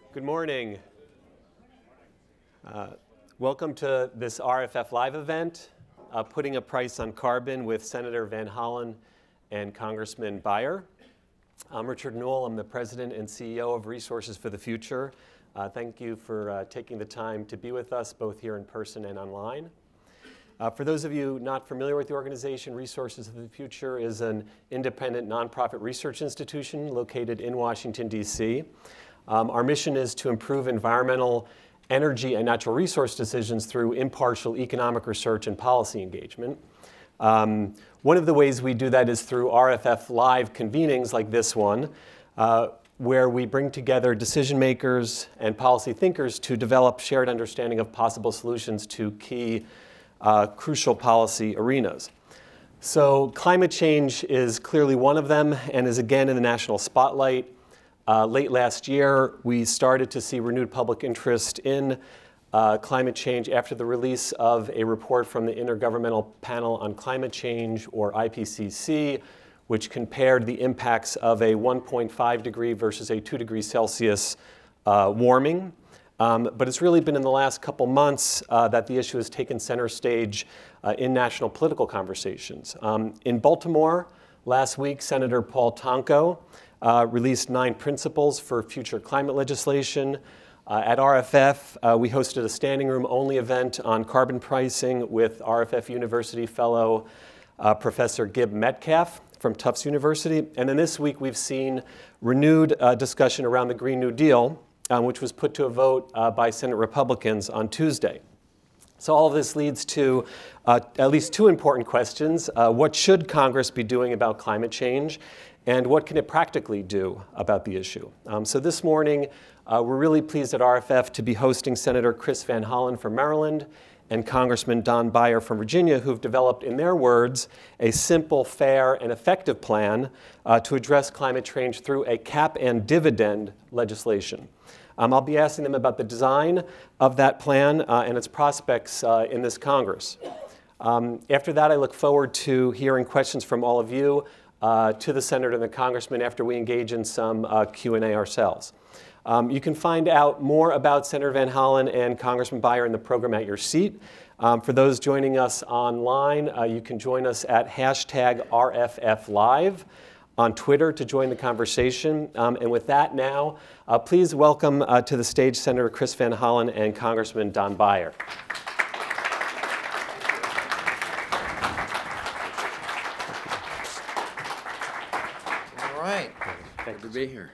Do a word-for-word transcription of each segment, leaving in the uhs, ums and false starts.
Good morning. Uh, welcome to this R F F Live event, uh, Putting a Price on Carbon with Senator Van Hollen and Congressman Beyer. I'm Richard Newell. I'm the President and C E O of Resources for the Future. Uh, thank you for uh, taking the time to be with us, both here in person and online. Uh, for those of you not familiar with the organization, Resources for the Future is an independent nonprofit research institution located in Washington, D C Um, our mission is to improve environmental, energy, and natural resource decisions through impartial economic research and policy engagement. Um, one of the ways we do that is through R F F Live convenings like this one, uh, where we bring together decision makers and policy thinkers to develop shared understanding of possible solutions to key uh, crucial policy arenas. So climate change is clearly one of them and is again in the national spotlight. Uh, late last year, we started to see renewed public interest in uh, climate change after the release of a report from the Intergovernmental Panel on Climate Change, or I P C C, which compared the impacts of a one point five degree versus a two degree Celsius uh, warming. Um, but it's really been in the last couple months uh, that the issue has taken center stage uh, in national political conversations. Um, in Baltimore last week, Senator Paul Tonko uh, released nine principles for future climate legislation. Uh, at R F F, uh, we hosted a standing room only event on carbon pricing with R F F University fellow uh, Professor Gib Metcalf from Tufts University. And then this week we've seen renewed uh, discussion around the Green New Deal, Um, which was put to a vote uh, by Senate Republicans on Tuesday. So all of this leads to uh, at least two important questions. Uh, what should Congress be doing about climate change? And what can it practically do about the issue? Um, so this morning, uh, we're really pleased at R F F to be hosting Senator Chris Van Hollen from Maryland and Congressman Don Beyer from Virginia, who've developed, in their words, a simple, fair, and effective plan uh, to address climate change through a cap and dividend legislation. Um, I'll be asking them about the design of that plan uh, and its prospects uh, in this Congress. Um, after that, I look forward to hearing questions from all of you, uh, to the Senator and the Congressman after we engage in some uh, Q and A ourselves. Um, you can find out more about Senator Van Hollen and Congressman Beyer in the program at your seat. Um, for those joining us online, uh, you can join us at hashtag R F F Live on Twitter to join the conversation. Um, and with that now, uh, please welcome uh, to the stage Senator Chris Van Hollen and Congressman Don Beyer. All right, good to be here.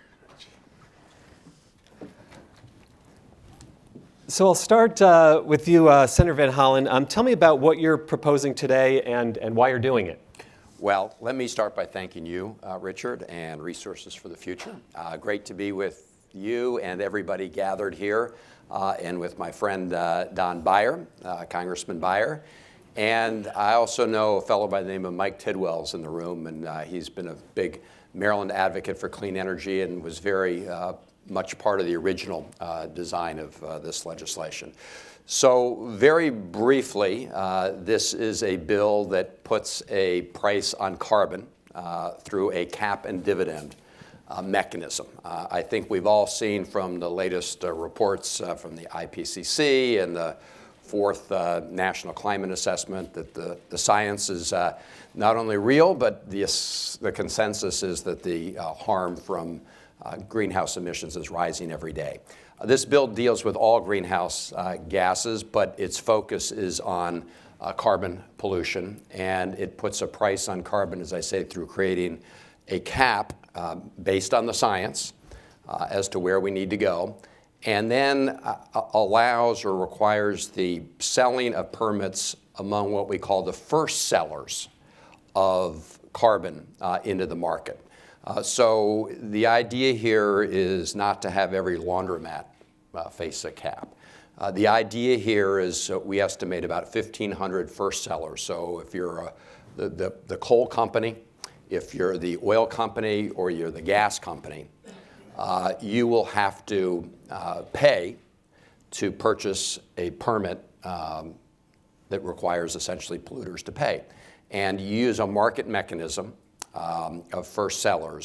So I'll start uh, with you, uh, Senator Van Hollen. Um, tell me about what you're proposing today and, and why you're doing it. Well, let me start by thanking you, uh, Richard, and Resources for the Future. Uh, great to be with you and everybody gathered here, uh, and with my friend uh, Don Beyer, uh, Congressman Beyer. And I also know a fellow by the name of Mike Tidwell's in the room, and uh, he's been a big Maryland advocate for clean energy and was very uh, much part of the original uh, design of uh, this legislation. So very briefly, uh, this is a bill that puts a price on carbon uh, through a cap and dividend uh, mechanism. Uh, I think we've all seen from the latest uh, reports uh, from the I P C C and the fourth uh, National Climate Assessment that the, the science is uh, not only real, but the, the consensus is that the uh, harm from uh, greenhouse emissions is rising every day. Uh, this bill deals with all greenhouse uh, gases, but its focus is on uh, carbon pollution, and it puts a price on carbon, as I say, through creating a cap uh, based on the science uh, as to where we need to go, and then uh, allows or requires the selling of permits among what we call the first sellers of carbon uh, into the market. Uh, so the idea here is not to have every laundromat uh, face a cap. Uh, the idea here is uh, we estimate about fifteen hundred first sellers. So if you're uh, the, the, the coal company, if you're the oil company, or you're the gas company, uh, you will have to uh, pay to purchase a permit um, that requires essentially polluters to pay. And you use a market mechanism um, of first sellers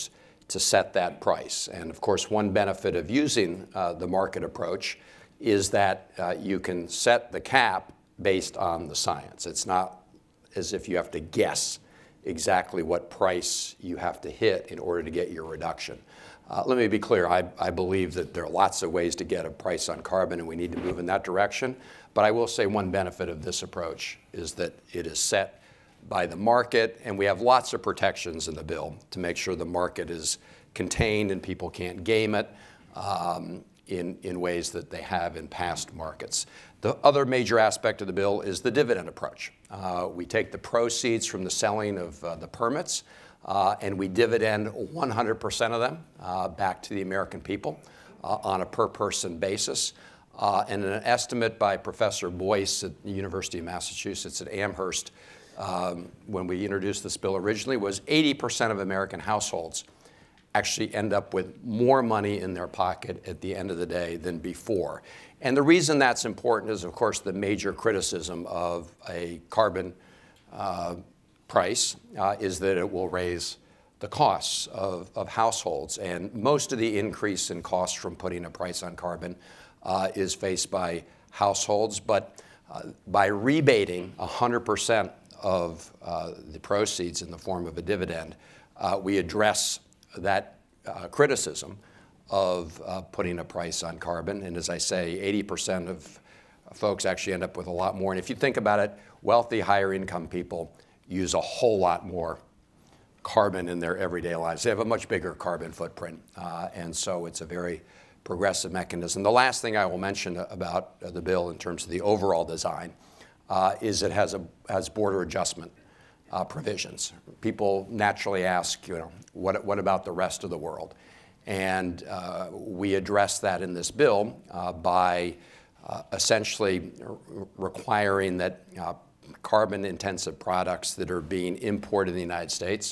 to set that price. And of course, one benefit of using uh, the market approach is that uh, you can set the cap based on the science. It's not as if you have to guess exactly what price you have to hit in order to get your reduction. Uh, let me be clear, I, I believe that there are lots of ways to get a price on carbon and we need to move in that direction. But I will say one benefit of this approach is that it is set by the market, and we have lots of protections in the bill to make sure the market is contained and people can't game it um, in, in ways that they have in past markets. The other major aspect of the bill is the dividend approach. Uh, we take the proceeds from the selling of uh, the permits uh, and we dividend one hundred percent of them uh, back to the American people uh, on a per person basis. Uh, and an estimate by Professor Boyce at the University of Massachusetts at Amherst um, when we introduced this bill originally was eighty percent of American households actually end up with more money in their pocket at the end of the day than before. And the reason that's important is, of course, the major criticism of a carbon uh, price uh, is that it will raise the costs of, of households. And most of the increase in costs from putting a price on carbon uh, is faced by households. But uh, by rebating one hundred percent of uh, the proceeds in the form of a dividend, uh, we address that uh, criticism of uh, putting a price on carbon. And as I say, eighty percent of folks actually end up with a lot more. And if you think about it, wealthy, higher income people use a whole lot more carbon in their everyday lives. They have a much bigger carbon footprint. Uh, and so it's a very progressive mechanism. The last thing I will mention about uh, the bill in terms of the overall design uh, is it has, a, has border adjustment uh, provisions. People naturally ask, you know, what, what about the rest of the world? And uh, we address that in this bill uh, by uh, essentially requiring that uh, carbon-intensive products that are being imported in the United States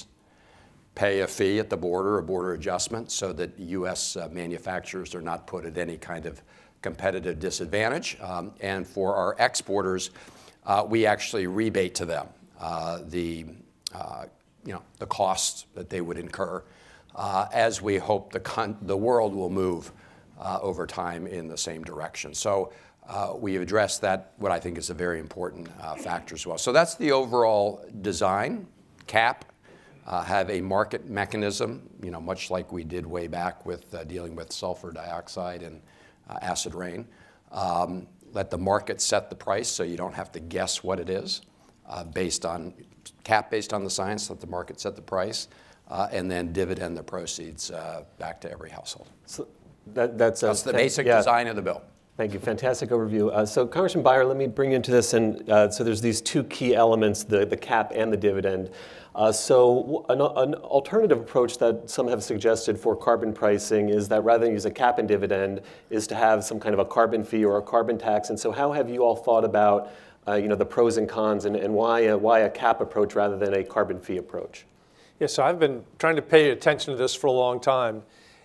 pay a fee at the border, a border adjustment, so that U S uh, manufacturers are not put at any kind of competitive disadvantage. Um, and for our exporters, uh, we actually rebate to them uh, the, uh, you know, the costs that they would incur. Uh, as we hope the, con the world will move uh, over time in the same direction. So uh, we have addressed that, what I think is a very important uh, factor as well. So that's the overall design. Cap, uh, have a market mechanism, you know, much like we did way back with uh, dealing with sulfur dioxide and uh, acid rain. Um, let the market set the price so you don't have to guess what it is uh, based on, cap based on the science, let the market set the price. Uh, and then dividend the proceeds uh, back to every household. So that, that's, that's the basic yeah. design of the bill. Thank you. Fantastic overview. Uh, so Congressman Beyer, let me bring you into this. And uh, so there's these two key elements, the, the cap and the dividend. Uh, so an, an alternative approach that some have suggested for carbon pricing is that rather than use a cap and dividend is to have some kind of a carbon fee or a carbon tax. And so how have you all thought about uh, you know, the pros and cons and, and why, a, why a cap approach rather than a carbon fee approach? Yeah, so I've been trying to pay attention to this for a long time.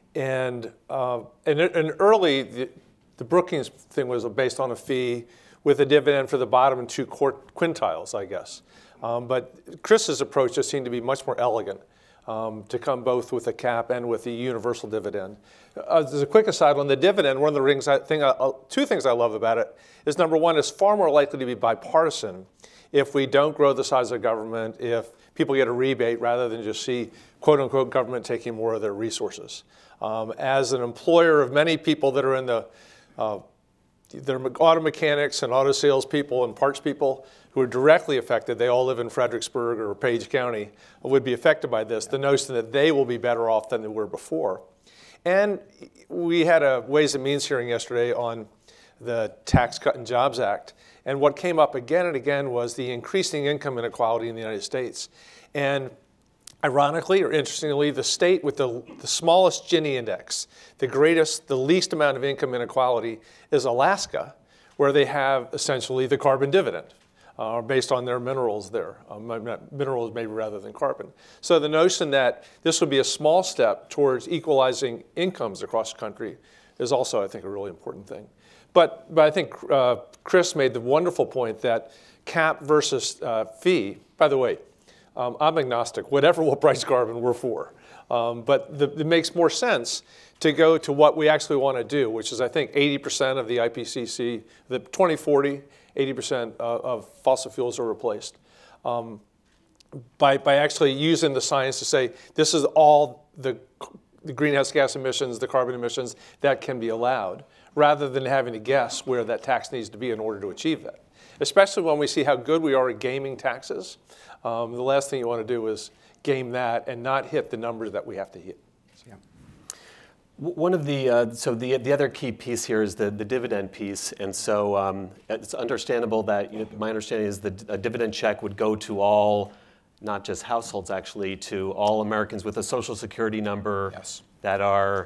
And, uh, and, and early, the, the Brookings thing was based on a fee with a dividend for the bottom two quintiles, I guess. Um, but Chris's approach just seemed to be much more elegant, um, to come both with a cap and with a universal dividend. Uh, as a quick aside on the dividend, one of the things I, thing I, two things I love about it is, number one, it's far more likely to be bipartisan if we don't grow the size of government, if people get a rebate rather than just see, quote unquote, government taking more of their resources. Um, as an employer of many people that are in the, uh, they're auto mechanics and auto sales people and parts people who are directly affected, they all live in Fredericksburg or Page County, would be affected by this, the notion that they will be better off than they were before. And we had a Ways and Means hearing yesterday on the Tax Cut and Jobs Act. And what came up again and again was the increasing income inequality in the United States. And ironically or interestingly, the state with the, the smallest Gini index, the greatest, the least amount of income inequality is Alaska, where they have essentially the carbon dividend uh, based on their minerals there, um, minerals maybe rather than carbon. So the notion that this would be a small step towards equalizing incomes across the country is also, I think, a really important thing. But, but I think uh, Chris made the wonderful point that cap versus uh, fee, by the way, Um, I'm agnostic. Whatever will price carbon, we're for. Um, but the, it makes more sense to go to what we actually want to do, which is, I think, eighty percent of the I P C C, the twenty forty, eighty percent of, of fossil fuels are replaced. Um, by, by actually using the science to say, this is all the, the greenhouse gas emissions, the carbon emissions that can be allowed, rather than having to guess where that tax needs to be in order to achieve that. Especially when we see how good we are at gaming taxes. Um, the last thing you want to do is game that and not hit the numbers that we have to hit. Yeah. One of the, uh, so the, the other key piece here is the, the dividend piece. And so um, it's understandable that, you know, my understanding is that a dividend check would go to all, not just households actually, to all Americans with a social security number Yes. that are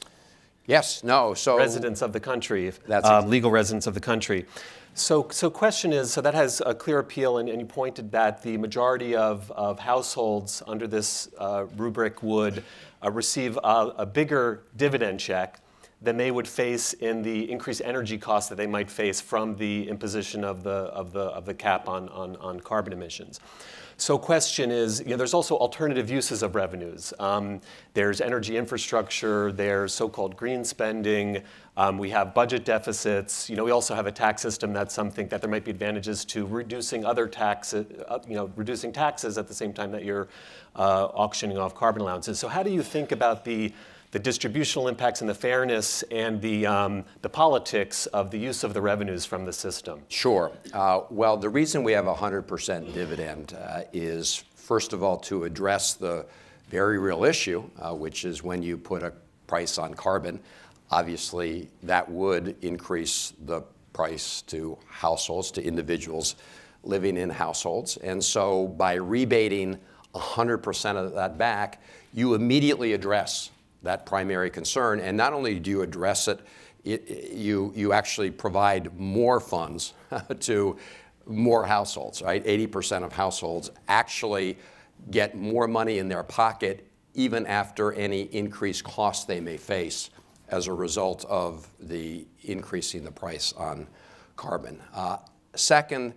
Yes, no, so. residents of the country, That's uh, ex- legal residents of the country. So, so question is, so that has a clear appeal, and, and you pointed that the majority of, of households under this uh, rubric would uh, receive a, a bigger dividend check than they would face in the increased energy costs that they might face from the imposition of the, of the, of the cap on, on, on carbon emissions. So question is, you know, there's also alternative uses of revenues. Um, there's energy infrastructure, there's so-called green spending, um, we have budget deficits. You know, we also have a tax system that's something that there might be advantages to reducing other taxes, uh, you know, reducing taxes at the same time that you're uh, auctioning off carbon allowances. So how do you think about the the distributional impacts and the fairness and the, um, the politics of the use of the revenues from the system? Sure. Uh, well, the reason we have a one hundred percent dividend uh, is, first of all, to address the very real issue, uh, which is when you put a price on carbon, obviously that would increase the price to households, to individuals living in households. And so by rebating one hundred percent of that back, you immediately address that primary concern. And not only do you address it, it you, you actually provide more funds to more households, right? eighty percent of households actually get more money in their pocket even after any increased costs they may face as a result of the increasing the price on carbon. Uh, second,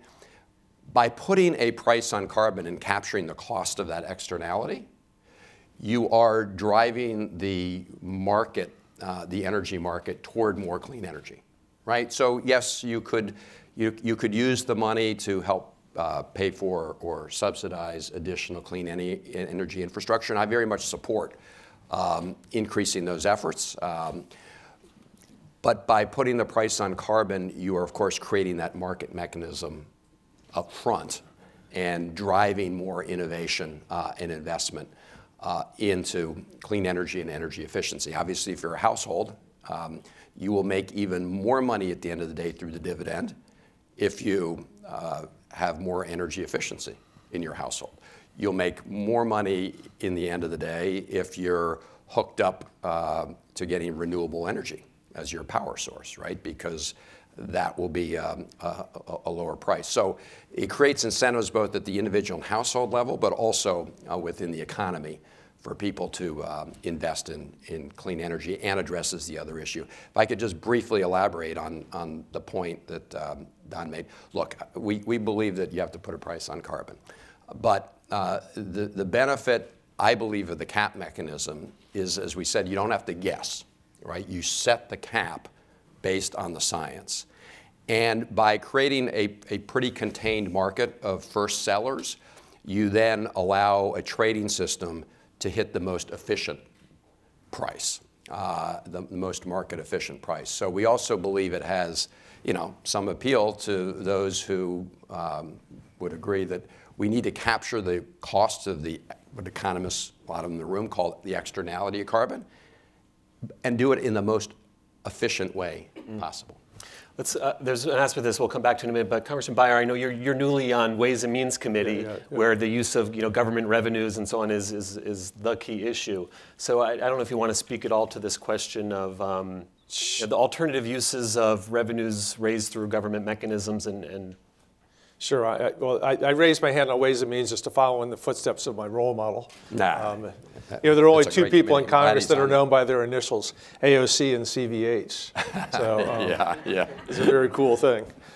by putting a price on carbon and capturing the cost of that externality, you are driving the market, uh, the energy market, toward more clean energy, right? So yes, you could, you, you could use the money to help uh, pay for or subsidize additional clean any, energy infrastructure, and I very much support um, increasing those efforts. Um, but by putting the price on carbon, you are of course creating that market mechanism up front and driving more innovation uh, and investment Uh, into clean energy and energy efficiency. Obviously, if you're a household, um, you will make even more money at the end of the day through the dividend if you uh, have more energy efficiency in your household. You'll make more money in the end of the day if you're hooked up uh, to getting renewable energy as your power source, right? Because that will be um, a, a lower price. So it creates incentives both at the individual and household level, but also uh, within the economy for people to um, invest in, in clean energy, and addresses the other issue. If I could just briefly elaborate on, on the point that um, Don made. Look, we, we believe that you have to put a price on carbon. But uh, the, the benefit, I believe, of the cap mechanism is, as we said, you don't have to guess, right? You set the cap based on the science. And by creating a, a pretty contained market of first sellers, you then allow a trading system to hit the most efficient price, uh, the most market efficient price. So we also believe it has, you know, some appeal to those who um, would agree that we need to capture the costs of the, what economists, a lot of them in the room call the externality of carbon, and do it in the most efficient way mm. possible. Let's, uh, there's an aspect of this we'll come back to in a minute, but Congressman Beyer, I know you're, you're newly on Ways and Means Committee, yeah, yeah, yeah. where the use of you know, government revenues and so on is, is, is the key issue. So I, I don't know if you want to speak at all to this question of um, you know, the alternative uses of revenues raised through government mechanisms and, and Sure. I, well, I, I raised my hand on Ways and Means just to follow in the footsteps of my role model. Nah. Um, you know, there are only two people committee. in Congress that are known by their initials, A O C and C V H. So um, yeah, yeah, it's a very cool thing.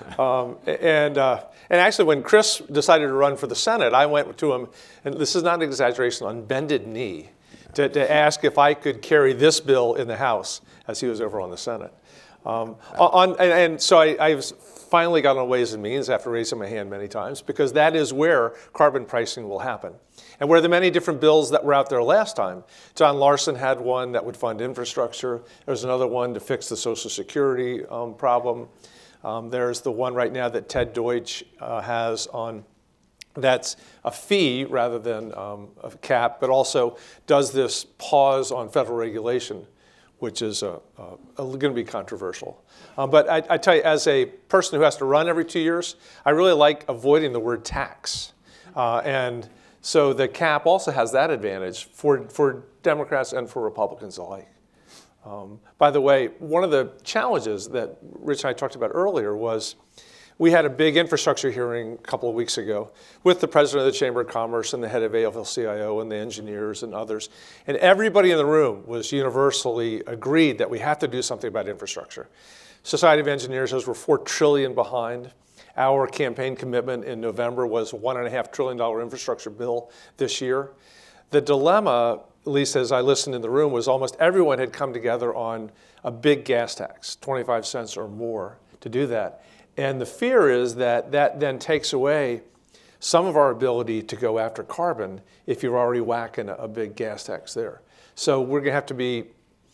Um, and, uh, and actually, when Chris decided to run for the Senate, I went to him, and this is not an exaggeration, on bended knee, to, to ask if I could carry this bill in the House as he was over on the Senate. Um, on, and, and so I, I've finally got on Ways and Means after raising my hand many times, because that is where carbon pricing will happen. And where the many different bills that were out there last time, John Larson had one that would fund infrastructure. There's another one to fix the Social Security um, problem. Um, there's the one right now that Ted Deutsch uh, has on, that's a fee rather than um, a cap, but also does this pause on federal regulation, which is uh, uh, going to be controversial. Um, but I, I tell you, as a person who has to run every two years, I really like avoiding the word tax. Uh, and so the cap also has that advantage for, for Democrats and for Republicans alike. Um, by the way, one of the challenges that Rich and I talked about earlier was we had a big infrastructure hearing a couple of weeks ago with the president of the Chamber of Commerce and the head of A F L C I O and the engineers and others. And everybody in the room was universally agreed that we have to do something about infrastructure. Society of Engineers says we're four trillion dollars behind. Our campaign commitment in November was a one point five trillion dollars infrastructure bill this year. The dilemma, at least as I listened in the room, was almost everyone had come together on a big gas tax, twenty-five cents or more, to do that. And the fear is that that then takes away some of our ability to go after carbon if you're already whacking a, a big gas tax there. So we're going to have to be,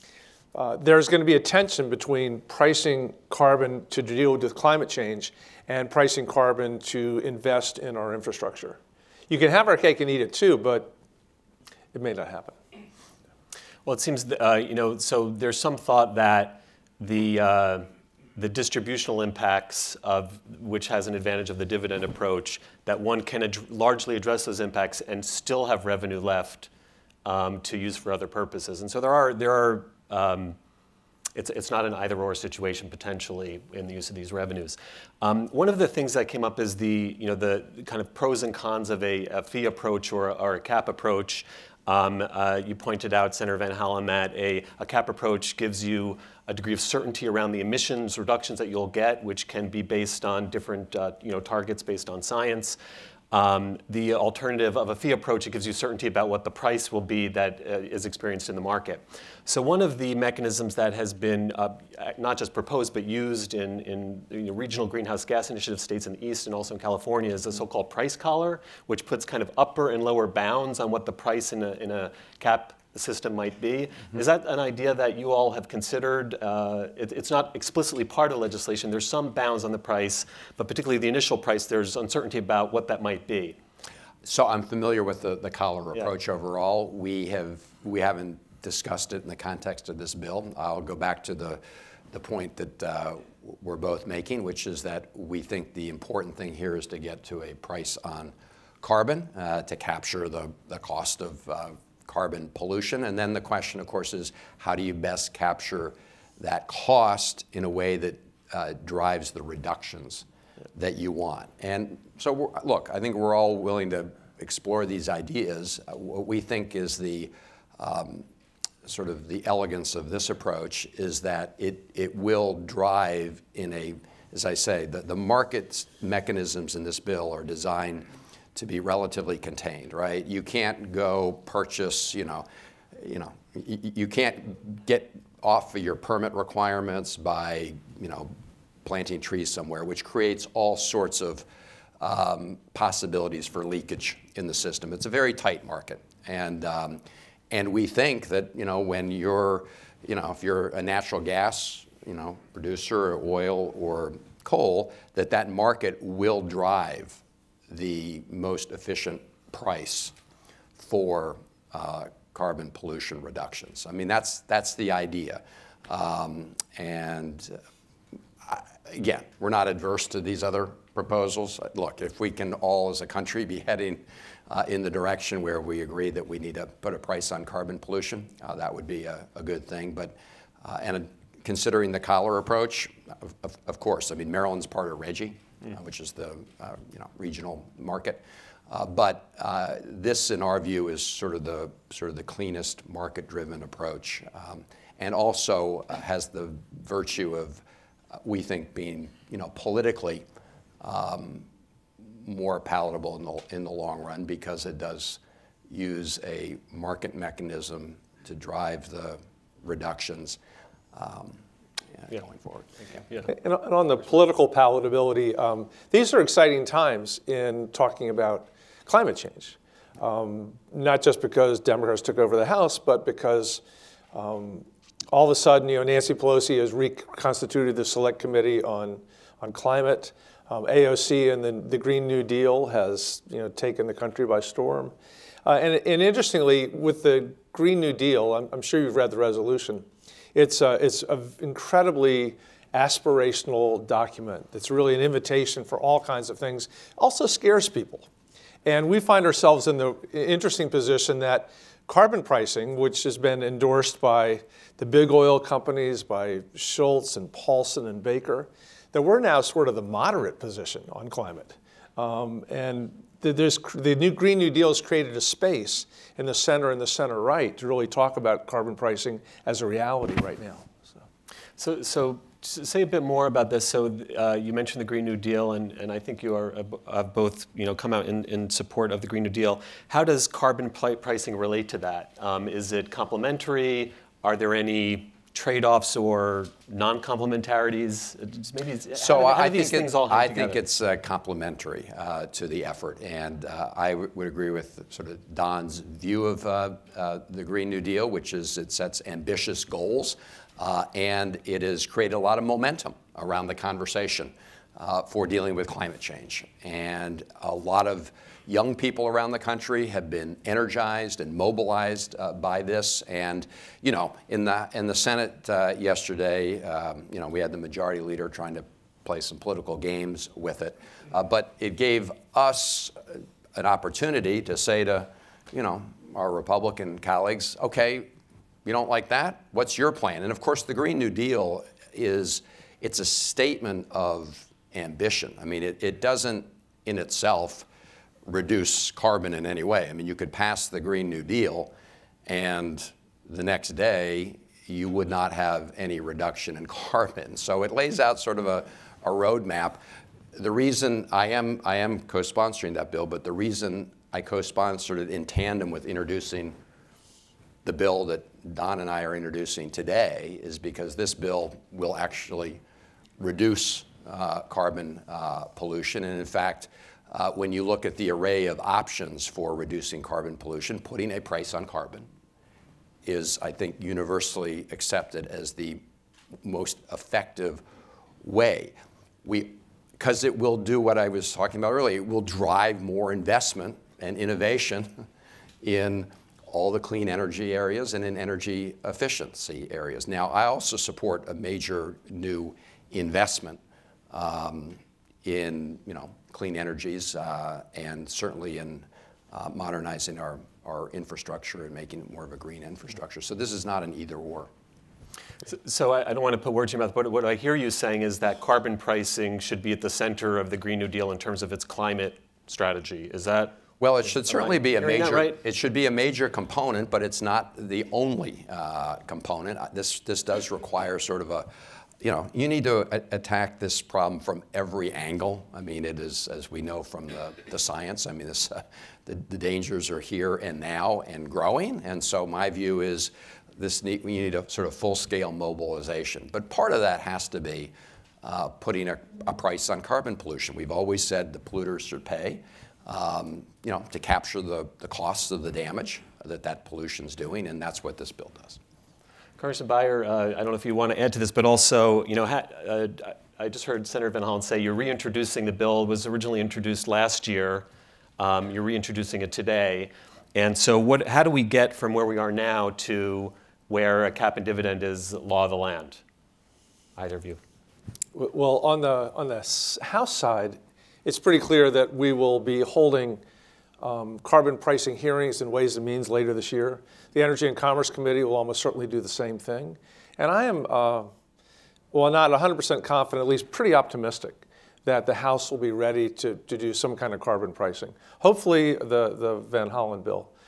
uh, there's going to be a tension between pricing carbon to deal with climate change and pricing carbon to invest in our infrastructure. You can have our cake and eat it too, but it may not happen. Well, it seems, uh, you know, so there's some thought that the, uh, the distributional impacts of, which has an advantage of the dividend approach, that one can ad- largely address those impacts and still have revenue left um, to use for other purposes. And so there are, there are um, It's, it's not an either-or situation potentially in the use of these revenues. Um, one of the things that came up is the, you know, the kind of pros and cons of a, a fee approach or, or a cap approach. Um, uh, you pointed out, Senator Van Hollen, that a, a cap approach gives you a degree of certainty around the emissions reductions that you'll get, which can be based on different uh, you know, targets based on science. Um, the alternative of a fee approach, it gives you certainty about what the price will be that uh, is experienced in the market. So one of the mechanisms that has been uh, not just proposed but used in, in you know, regional greenhouse gas initiative states in the East and also in California is a so-called price collar, which puts kind of upper and lower bounds on what the price in a, in a cap system might be. Mm-hmm. Is that an idea that you all have considered? Uh, it, it's not explicitly part of legislation. There's some bounds on the price, but particularly the initial price, there's uncertainty about what that might be. So I'm familiar with the, the collar approach yeah. overall. We have we haven't discussed it in the context of this bill. I'll go back to the the point that uh, we're both making, which is that we think the important thing here is to get to a price on carbon uh, to capture the, the cost of uh, carbon pollution. And then the question, of course, is how do you best capture that cost in a way that uh, drives the reductions that you want? And so, we're, look, I think we're all willing to explore these ideas. Uh, what we think is the um, sort of the elegance of this approach is that it, it will drive in a, as I say, the, the market mechanisms in this bill are designed to be relatively contained, right? You can't go purchase, you know, you know, you, you can't get off of your permit requirements by, you know, planting trees somewhere, which creates all sorts of um, possibilities for leakage in the system. It's a very tight market, and um, and we think that, you know, when you're, you know, if you're a natural gas, you know, producer, or oil or coal, that that market will drive the most efficient price for uh, carbon pollution reductions. I mean, that's that's the idea. Um, and I, again, we're not adverse to these other proposals. Look, if we can all as a country be heading uh, in the direction where we agree that we need to put a price on carbon pollution, uh, that would be a, a good thing. But uh, and a, considering the collar approach, of, of, of course, I mean, Maryland's part of RGGI. Uh, which is the uh, you know, regional market, uh, but uh, this, in our view, is sort of the sort of the cleanest market-driven approach, um, and also uh, has the virtue of uh, we think being, you know, politically um, more palatable in the, in the long run, because it does use a market mechanism to drive the reductions um, yeah, yeah. going forward. Yeah. And, and on the political palatability, um, these are exciting times in talking about climate change. Um, not just because Democrats took over the House, but because um, all of a sudden, you know, Nancy Pelosi has reconstituted the Select Committee on on climate. Um, A O C and the, the Green New Deal has, you know, taken the country by storm. Uh, and, and interestingly, with the Green New Deal, I'm, I'm sure you've read the resolution. It's uh, it's an incredibly aspirational document. It's really an invitation for all kinds of things. Also scares people. And we find ourselves in the interesting position that carbon pricing, which has been endorsed by the big oil companies, by Schultz and Paulson and Baker, that we're now sort of the moderate position on climate. Um, and there's, the new Green New Deal has created a space in the center and the center right to really talk about carbon pricing as a reality right now. So, so, so say a bit more about this. So uh, you mentioned the Green New Deal, and, and I think you are uh, both, you know, come out in, in support of the Green New Deal. How does carbon pricing relate to that? Um, is it complementary? Are there any trade-offs or non-complementarities? Maybe so how, I, how I do these think things it, all hang I together? think it's uh, complementary uh, to the effort, and uh, I w would agree with sort of Don's view of uh, uh, the Green New Deal, which is it sets ambitious goals, uh, and it has created a lot of momentum around the conversation uh, for dealing with climate change, and a lot of young people around the country have been energized and mobilized uh, by this. And, you know, in the, in the Senate uh, yesterday, um, you know, we had the majority leader trying to play some political games with it. Uh, but it gave us an opportunity to say to, you know, our Republican colleagues, okay, you don't like that? What's your plan? And of course, the Green New Deal is, it's a statement of ambition. I mean, it, it doesn't in itself reduce carbon in any way. I mean, you could pass the Green New Deal and the next day you would not have any reduction in carbon. So it lays out sort of a, a roadmap. The reason I am, I am co-sponsoring that bill, but the reason I co-sponsored it in tandem with introducing the bill that Don and I are introducing today is because this bill will actually reduce uh, carbon uh, pollution. And in fact, Uh, when you look at the array of options for reducing carbon pollution, putting a price on carbon is, I think, universally accepted as the most effective way. We, because it will do what I was talking about earlier, it will drive more investment and innovation in all the clean energy areas and in energy efficiency areas. Now, I also support a major new investment um, in, you know, clean energies uh, and certainly in uh, modernizing our, our infrastructure and making it more of a green infrastructure. So this is not an either or. So, so I, I don't want to put words in your mouth, but what I hear you saying is that carbon pricing should be at the center of the Green New Deal in terms of its climate strategy. Is that? Well, it should certainly be a major, right? it should be a major component, but it's not the only uh, component. This, this does require sort of a, you know, you need to a attack this problem from every angle. I mean, it is, as we know from the, the science, I mean, this, uh, the, the dangers are here and now and growing. And so my view is this need, we need a sort of full-scale mobilization. But part of that has to be uh, putting a, a price on carbon pollution. We've always said the polluters should pay, um, you know, to capture the, the costs of the damage that that pollution's doing, and that's what this bill does. Congressman Beyer, uh, I don't know if you want to add to this, but also, you know, ha uh, I just heard Senator Van Hollen say you're reintroducing the bill. It was originally introduced last year. Um, you're reintroducing it today. And so what, how do we get from where we are now to where a cap and dividend is law of the land? Either of you. Well, on the, on the House side, it's pretty clear that we will be holding um, carbon pricing hearings and Ways and Means later this year. The Energy and Commerce Committee will almost certainly do the same thing. And I am, uh, well, not one hundred percent confident, at least pretty optimistic, that the House will be ready to, to do some kind of carbon pricing. Hopefully the, the Van Hollen bill.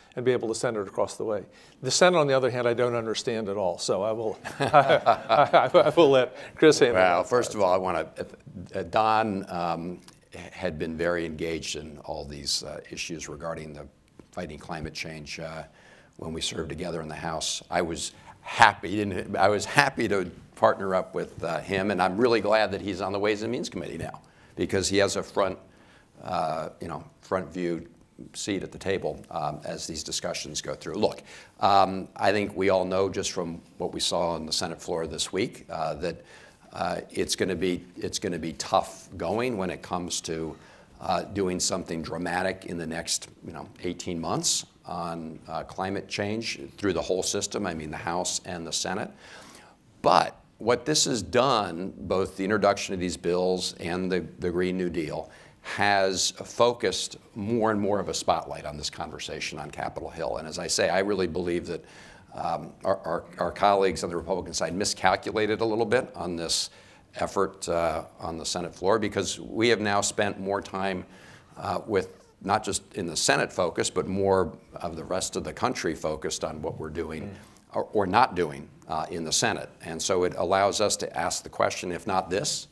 and be able to send it across the way. The Senate, on the other hand, I don't understand at all. So I will, I, I, I will let Chris handle Well, that. first of all, I want to, uh, Don um, had been very engaged in all these uh, issues regarding the fighting climate change uh, when we served together in the House. I was happy, and I was happy to partner up with uh, him, and I'm really glad that he's on the Ways and Means Committee now, because he has a front, uh, you know, front view seat at the table um, as these discussions go through. Look, um, I think we all know just from what we saw on the Senate floor this week uh, that uh, it's going to be it's going to be tough going when it comes to uh, doing something dramatic in the next, you know, eighteen months on uh, climate change through the whole system. I mean, the House and the Senate. But what this has done, both the introduction of these bills and the, the Green New Deal, has focused more and more of a spotlight on this conversation on Capitol Hill. And as I say, I really believe that um, our, our, our colleagues on the Republican side miscalculated a little bit on this effort uh, on the Senate floor, because we have now spent more time uh, with not just in the Senate focus, but more of the rest of the country focused on what we're doing mm. or, or not doing uh, in the Senate. And so it allows us to ask the question, if not this,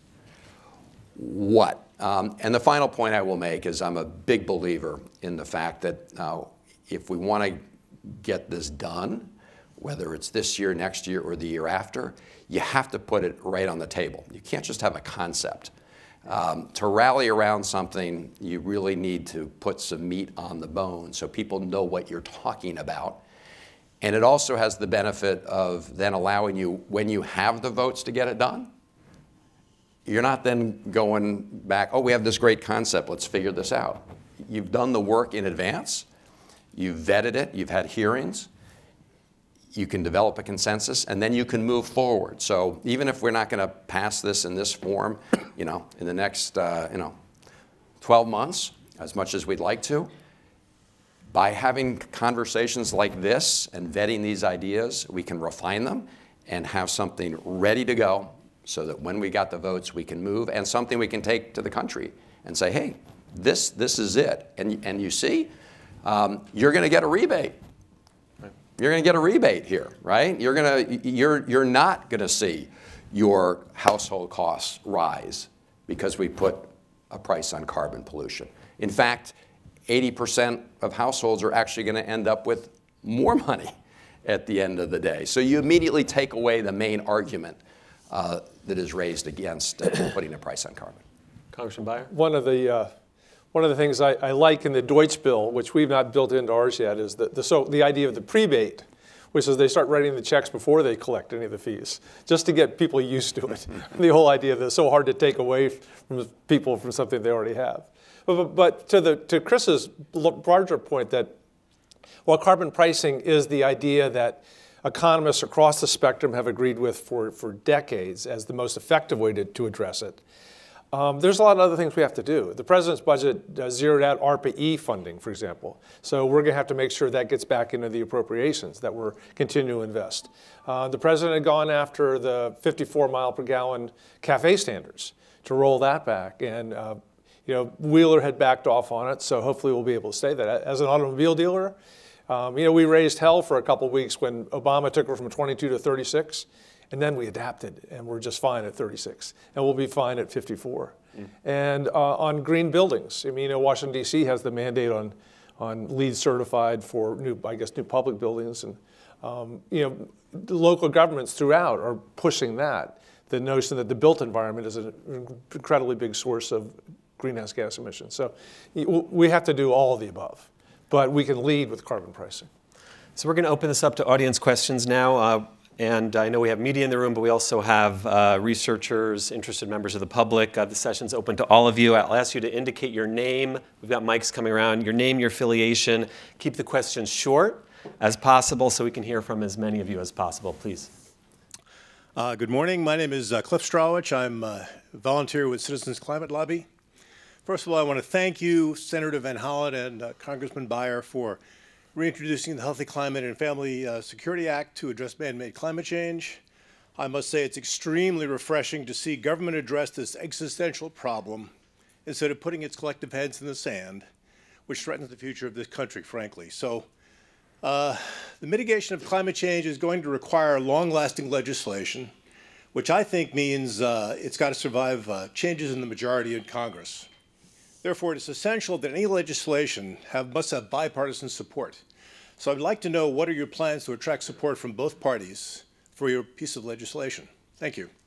what? Um, and the final point I will make is I'm a big believer in the fact that uh, if we want to get this done, whether it's this year, next year, or the year after, you have to put it right on the table. You can't just have a concept. Um, to rally around something, you really need to put some meat on the bone so people know what you're talking about. And it also has the benefit of then allowing you, when you have the votes to get it done, you're not then going back, oh, we have this great concept, let's figure this out. You've done the work in advance, you've vetted it, you've had hearings, you can develop a consensus, and then you can move forward. So even if we're not going to pass this in this form, you know, in the next, uh, you know, twelve months, as much as we'd like to, by having conversations like this and vetting these ideas, we can refine them and have something ready to go so that when we got the votes, we can move, and something we can take to the country and say, hey, this, this is it. And, and you see, um, you're going to get a rebate. You're going to get a rebate here, right? You're going to, you're, you're not going to see your household costs rise because we put a price on carbon pollution. In fact, eighty percent of households are actually going to end up with more money at the end of the day. So you immediately take away the main argument uh, that is raised against uh, putting a price on carbon. Congressman Beyer? One of the uh, One of the things I, I like in the Deutsch bill, which we've not built into ours yet, is the, the, so the idea of the prebate, which is they start writing the checks before they collect any of the fees, just to get people used to it. The whole idea that it's so hard to take away from people from something they already have. But, but, but to, the, to Chris's larger point that while carbon pricing is the idea that economists across the spectrum have agreed with for, for decades as the most effective way to, to address it, Um, there's a lot of other things we have to do. The president's budget uh, zeroed out ARPA-E funding, for example. So we're going to have to make sure that gets back into the appropriations that we're continuing to invest. Uh, the president had gone after the fifty-four mile per gallon CAFE standards to roll that back. And uh, you know, Wheeler had backed off on it, so hopefully we'll be able to stay that. As an automobile dealer, um, you know, we raised hell for a couple of weeks when Obama took her from twenty-two to thirty-six. And then we adapted, and we're just fine at thirty-six, and we'll be fine at fifty-four. Mm. And uh, on green buildings, I mean, you know, Washington D C has the mandate on on LEED certified for new, I guess, new public buildings, and um, you know, the local governments throughout are pushing that. The notion that the built environment is an incredibly big source of greenhouse gas emissions. So we have to do all of the above, but we can lead with carbon pricing. So we're going to open this up to audience questions now. Uh, And I know we have media in the room, but we also have uh, researchers, interested members of the public. Uh, the session's open to all of you. I'll ask you to indicate your name. We've got mics coming around. Your name, your affiliation. Keep the questions short as possible so we can hear from as many of you as possible, please. Uh, good morning. My name is uh, Cliff Strawich. I'm a volunteer with Citizens Climate Lobby. First of all, I want to thank you, Senator Van Hollen and uh, Congressman Beyer, for reintroducing the Healthy Climate and Family uh, Security Act to address man-made climate change. I must say it's extremely refreshing to see government address this existential problem instead of putting its collective heads in the sand, which threatens the future of this country, frankly. So Uh, the mitigation of climate change is going to require long-lasting legislation, which I think means uh, it's got to survive uh, changes in the majority in Congress. Therefore, it is essential that any legislation have, must have bipartisan support. So I'd like to know, what are your plans to attract support from both parties for your piece of legislation? Thank you.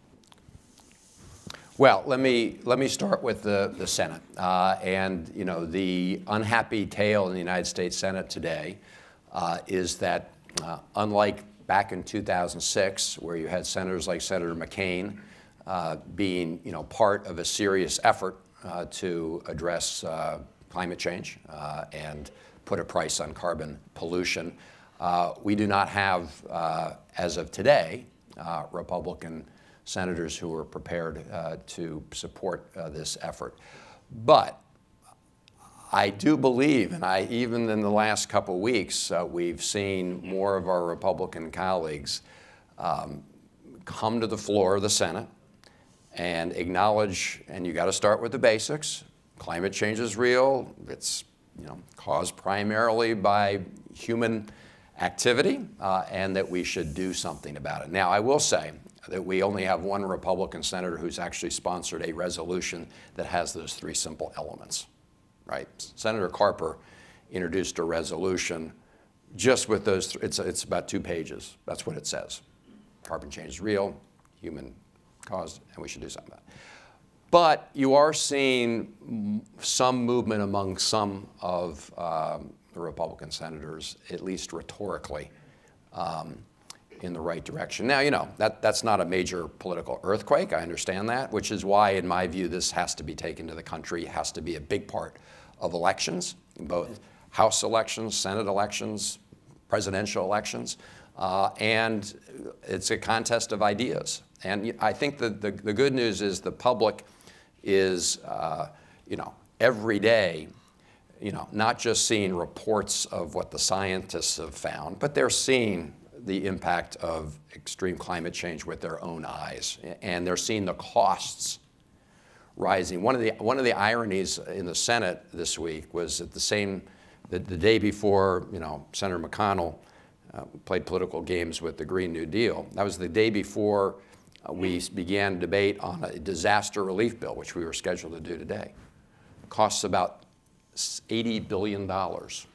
Well, let me let me start with the the Senate, uh, and you know the unhappy tale in the United States Senate today uh, is that uh, unlike back in two thousand six, where you had senators like Senator McCain uh, being you know part of a serious effort uh, to address uh, climate change uh, and put a price on carbon pollution, uh, we do not have, uh, as of today, uh, Republican senators who are prepared uh, to support uh, this effort. But I do believe, and I even in the last couple weeks, uh, we've seen more of our Republican colleagues um, come to the floor of the Senate and acknowledge, and you got to start with the basics. Climate change is real. It's you know caused primarily by human activity, uh, and that we should do something about it. Now, I will say that we only have one Republican senator who's actually sponsored a resolution that has those three simple elements, right? Senator Carper introduced a resolution just with those, th it's, it's about two pages. That's what it says. Carbon change is real, human caused, and we should do something about it. But you are seeing some movement among some of um, the Republican senators, at least rhetorically, um, in the right direction. Now, you know, that, that's not a major political earthquake. I understand that, which is why, in my view, this has to be taken to the country. It has to be a big part of elections, both House elections, Senate elections, presidential elections, uh, and it's a contest of ideas. And I think the, the, the good news is the public is, uh, you know, every day, you know, not just seeing reports of what the scientists have found, but they're seeing the impact of extreme climate change with their own eyes, and they're seeing the costs rising. One of the one of the ironies in the Senate this week was at the same the, the day before, you know, Senator McConnell uh, played political games with the Green New Deal. That was the day before uh, we began debate on a disaster relief bill, which we were scheduled to do today. It costs about eighty billion dollars.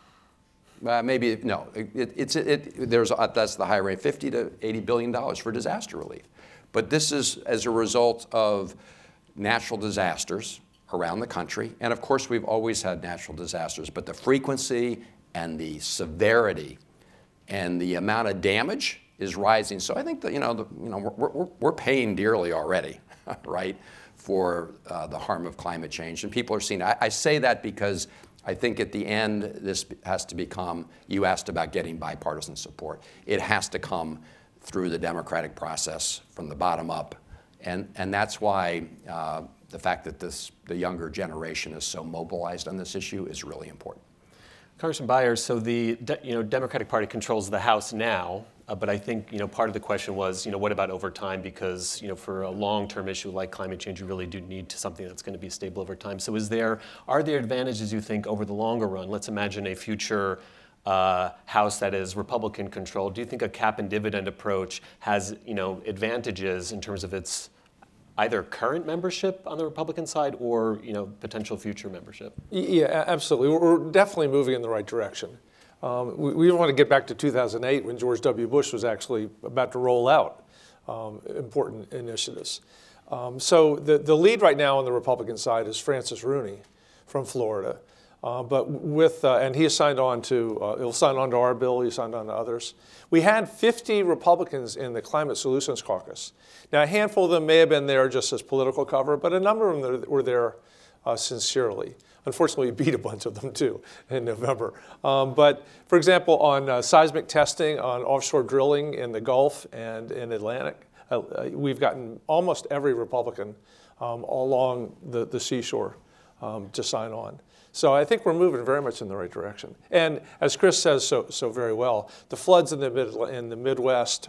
Uh, maybe, no, it, it's, it, it, there's, uh, that's the high rate, fifty to eighty billion dollars for disaster relief. But this is as a result of natural disasters around the country. And of course, we've always had natural disasters, but the frequency and the severity and the amount of damage is rising. So I think that, you know, the, you know we're, we're, we're paying dearly already, right, for uh, the harm of climate change. And people are seeing, I, I say that because I think at the end, this has to become, you asked about getting bipartisan support. It has to come through the democratic process from the bottom up. And, and that's why uh, the fact that this, the younger generation is so mobilized on this issue is really important. Congressman Beyer, so the you know, Democratic Party controls the House now, uh, but I think you know, part of the question was, you know, what about over time? Because you know, for a long-term issue like climate change, you really do need something that's going to be stable over time. So is there, are there advantages, you think, over the longer run? Let's imagine a future uh, House that is Republican-controlled. Do you think a cap and dividend approach has you know, advantages in terms of its either current membership on the Republican side or you know, potential future membership? Yeah, absolutely. We're definitely moving in the right direction. Um, we, we want to get back to two thousand eight when George W. Bush was actually about to roll out um, important initiatives. Um, so the, the lead right now on the Republican side is Francis Rooney from Florida. Uh, but with, uh, and he has signed on to, uh, he'll sign on to our bill, he signed on to others. We had fifty Republicans in the Climate Solutions Caucus. Now, a handful of them may have been there just as political cover, but a number of them were there uh, sincerely. Unfortunately, we beat a bunch of them too in November. Um, but for example, on uh, seismic testing, on offshore drilling in the Gulf and in Atlantic, uh, uh, we've gotten almost every Republican um, along the, the seashore um, to sign on. So I think we're moving very much in the right direction. And as Chris says so, so very well, the floods in the, mid, in the Midwest,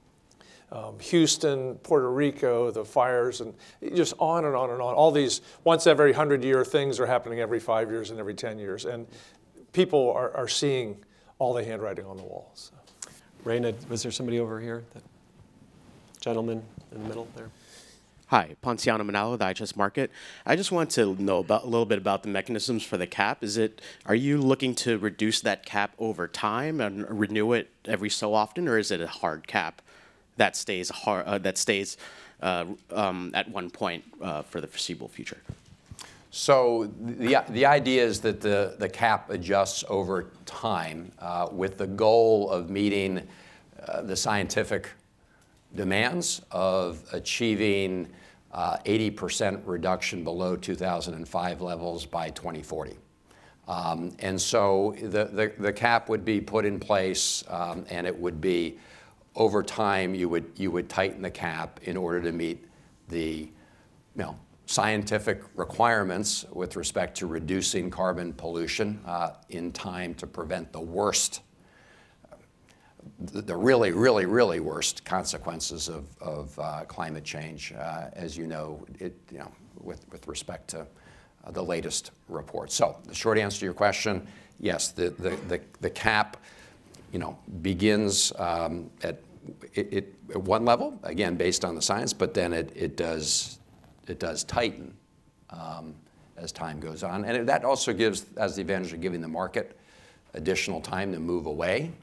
um, Houston, Puerto Rico, the fires, and just on and on and on. All these once every hundred year things are happening every five years and every ten years. And people are, are seeing all the handwriting on the wall. So. Raina, was there somebody over here? That gentleman in the middle there. Hi, Ponciano Manalo, the I H S Market. I just want to know about a little bit about the mechanisms for the cap. Is it, are you looking to reduce that cap over time and renew it every so often, or is it a hard cap that stays hard, uh, that stays uh, um, at one point uh, for the foreseeable future? So the, the idea is that the, the cap adjusts over time uh, with the goal of meeting uh, the scientific demands of achieving uh, eighty percent reduction below two thousand five levels by twenty forty. Um, and so the, the, the cap would be put in place, um, and it would be, over time, you would, you would tighten the cap in order to meet the, you know, scientific requirements with respect to reducing carbon pollution uh, in time to prevent the worst, the, the really, really, really worst consequences of, of uh, climate change, uh, as you know, it, you know, with, with respect to uh, the latest report. So the short answer to your question, yes, the, the, the, the cap, you know, begins um, at, it, it, at one level, again, based on the science, but then it, it does it does tighten um, as time goes on. And that also gives, as the advantage of giving the market additional time to move away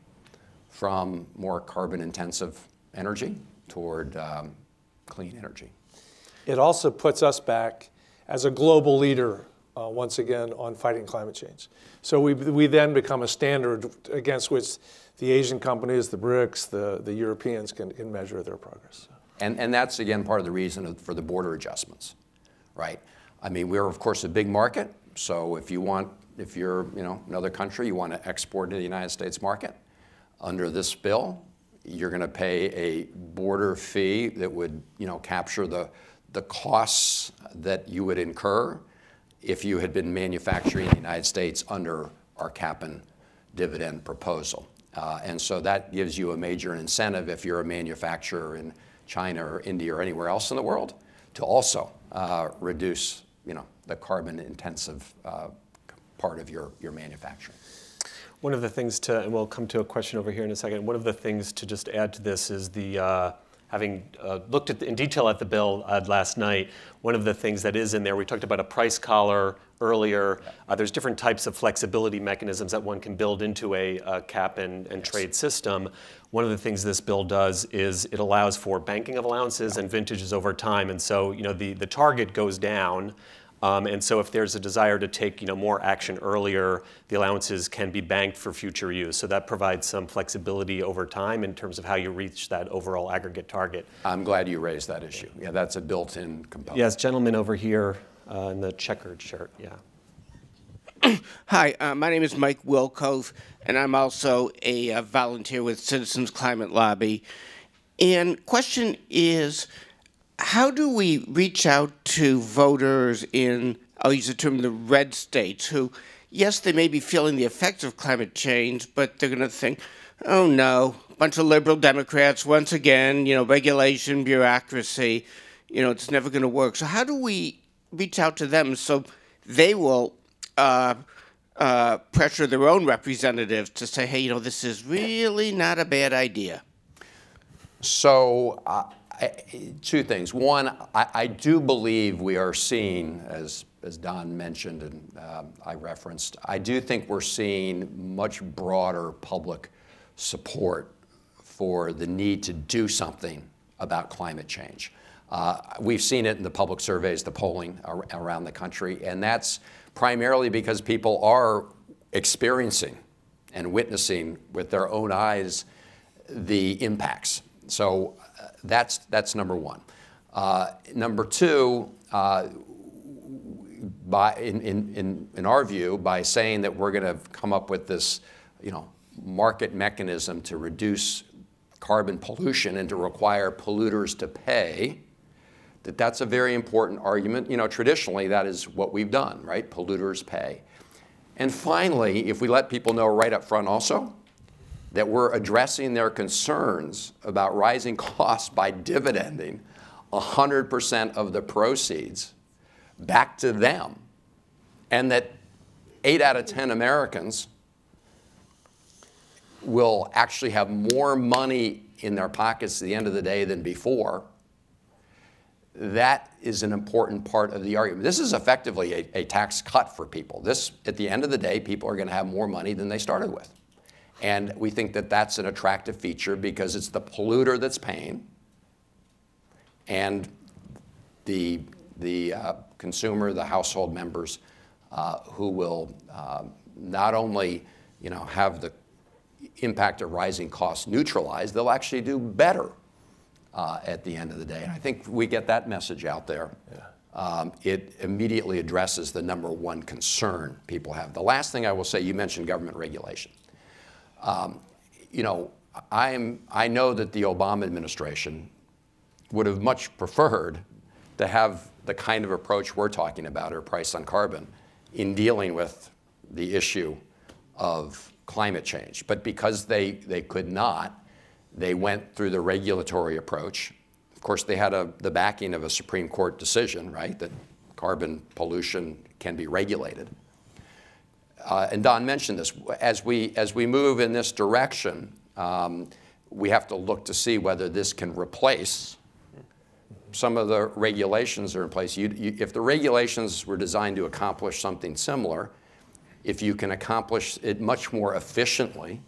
from more carbon-intensive energy toward um, clean energy. It also puts us back as a global leader, uh, once again, on fighting climate change. So we, we then become a standard against which the Asian companies, the BRICS, the, the Europeans can, can measure their progress. And, and that's, again, part of the reason for the border adjustments, right? I mean, we're, of course, a big market. So if you want, if you're, you know, another country, you want to export to the United States market, under this bill, you're going to pay a border fee that would, you know, capture the, the costs that you would incur if you had been manufacturing in the United States under our cap and dividend proposal. Uh, and so that gives you a major incentive if you're a manufacturer in China or India or anywhere else in the world to also uh, reduce, you know, the carbon-intensive uh, part of your, your manufacturing. One of the things to, and we'll come to a question over here in a second, one of the things to just add to this is the, uh, having uh, looked at the, in detail at the bill uh, last night, one of the things that is in there, we talked about a price collar earlier. Uh, there's different types of flexibility mechanisms that one can build into a, a cap and, and yes. trade system. One of the things this bill does is it allows for banking of allowances and vintages over time. And so, you know, the, the target goes down. Um, and so if there's a desire to take, you know, more action earlier, the allowances can be banked for future use. So that provides some flexibility over time in terms of how you reach that overall aggregate target. I'm glad you raised that issue. Yeah, that's a built-in component. Yes, gentleman over here uh, in the checkered shirt, yeah. Hi, uh, my name is Mike Wilkove, and I'm also a uh, volunteer with Citizens Climate Lobby. And question is, how do we reach out to voters in, I'll use the term, the red states, who, yes, they may be feeling the effects of climate change, but they're going to think, oh no, a bunch of liberal Democrats, once again, you know, regulation, bureaucracy, you know, it's never going to work. So how do we reach out to them so they will uh, uh, pressure their own representatives to say, hey, you know, this is really not a bad idea? So, uh, I, two things. One, I, I do believe we are seeing, as, as Don mentioned and um, I referenced, I do think we're seeing much broader public support for the need to do something about climate change. Uh, we've seen it in the public surveys, the polling ar around the country, and that's primarily because people are experiencing and witnessing with their own eyes the impacts. So uh, that's, that's number one. Uh, number two, uh, by, in, in, in our view, by saying that we're going to come up with this, you know, market mechanism to reduce carbon pollution and to require polluters to pay, that that's a very important argument. You know, traditionally, that is what we've done, right? Polluters pay. And finally, if we let people know right up front also that we're addressing their concerns about rising costs by dividending one hundred percent of the proceeds back to them, and that eight out of ten Americans will actually have more money in their pockets at the end of the day than before, that is an important part of the argument. This is effectively a, a tax cut for people. This, at the end of the day, people are going to have more money than they started with. And we think that that's an attractive feature because it's the polluter that's paying, and the, the uh, consumer, the household members, uh, who will uh, not only you know, have the impact of rising costs neutralized, they'll actually do better uh, at the end of the day. And I think we get that message out there. Yeah. Um, it immediately addresses the number one concern people have. The last thing I will say, you mentioned government regulation. Um, you know, I'm, I know that the Obama administration would have much preferred to have the kind of approach we're talking about, or price on carbon, in dealing with the issue of climate change. But because they, they could not, they went through the regulatory approach. Of course, they had a, the backing of a Supreme Court decision, right, that carbon pollution can be regulated. Uh, and Don mentioned this. As we, as we move in this direction, um, we have to look to see whether this can replace some of the regulations that are in place. You, you, if the regulations were designed to accomplish something similar, if you can accomplish it much more efficiently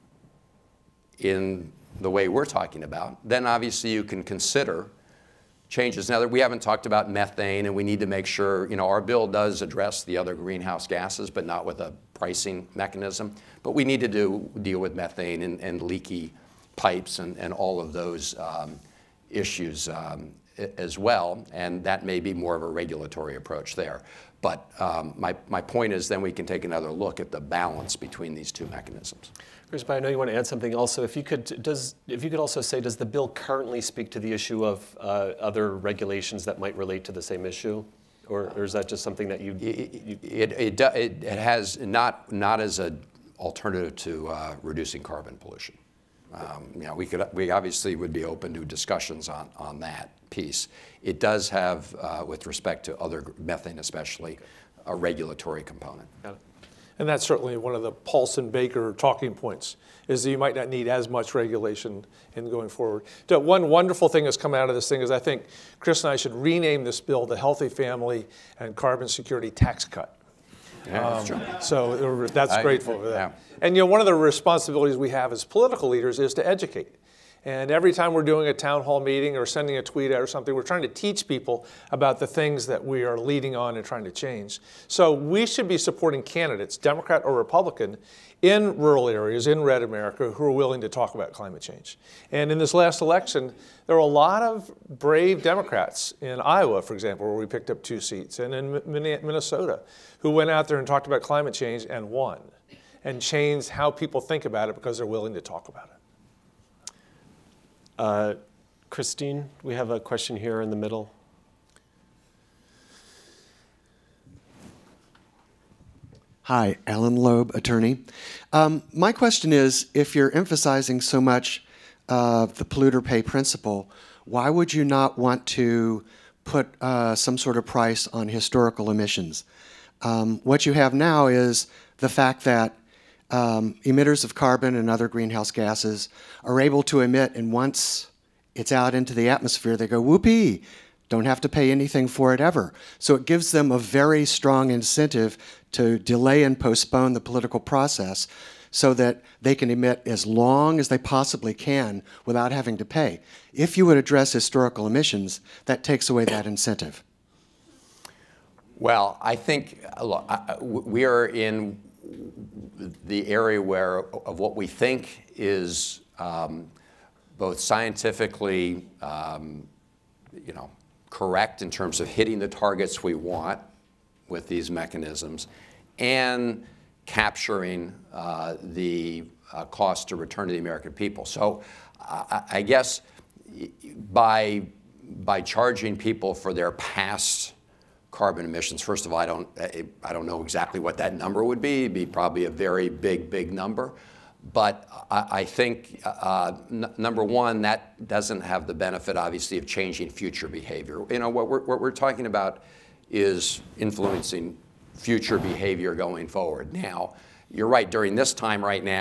in the way we're talking about, then obviously you can consider changes. Now, that we haven't talked about methane, and we need to make sure, you know, our bill does address the other greenhouse gases, but not with a pricing mechanism. But we need to do, deal with methane and, and leaky pipes and, and all of those um, issues um, as well, and that may be more of a regulatory approach there. But um, my, my point is then we can take another look at the balance between these two mechanisms. Chris, I know you want to add something also. If you could, does, if you could also say, does the bill currently speak to the issue of uh, other regulations that might relate to the same issue? Or, or is that just something that you... you it, it, it, it has not, not as an alternative to uh, reducing carbon pollution. Um, you know, we, could, we obviously would be open to discussions on, on that piece. It does have, uh, with respect to other methane especially, a regulatory component. Got it. And that's certainly one of the Paulson-Baker talking points, is that you might not need as much regulation in going forward. So one wonderful thing that's come out of this thing is I think Chris and I should rename this bill the Healthy Family and Carbon Security Tax Cut. Yeah, um, that's true. So that's I, grateful for that. Yeah. And you know, one of the responsibilities we have as political leaders is to educate. And every time we're doing a town hall meeting or sending a tweet out or something, we're trying to teach people about the things that we are leading on and trying to change. So we should be supporting candidates, Democrat or Republican, in rural areas, in red America, who are willing to talk about climate change. And in this last election, there were a lot of brave Democrats in Iowa, for example, where we picked up two seats, and in Minnesota, who went out there and talked about climate change and won, and changed how people think about it because they're willing to talk about it. Uh, Christine, we have a question here in the middle. Hi, Alan Loeb, attorney. Um, my question is, if you're emphasizing so much uh, the polluter pay principle, why would you not want to put uh, some sort of price on historical emissions? Um, what you have now is the fact that Um, emitters of carbon and other greenhouse gases are able to emit, and once it's out into the atmosphere, they go, whoopee, don't have to pay anything for it ever. So it gives them a very strong incentive to delay and postpone the political process so that they can emit as long as they possibly can without having to pay. If you would address historical emissions, that takes away that incentive. Well, I think look, we are in the area where of what we think is um, both scientifically, um, you know, correct in terms of hitting the targets we want with these mechanisms, and capturing uh, the uh, cost to return to the American people. So, I, I guess by by charging people for their past carbon emissions. First of all, I don't, I don't know exactly what that number would be. It'd be probably a very big, big number. But I, I think, uh, n number one, that doesn't have the benefit, obviously, of changing future behavior. You know, what we're, what we're talking about is influencing future behavior going forward. Now, you're right, during this time right now,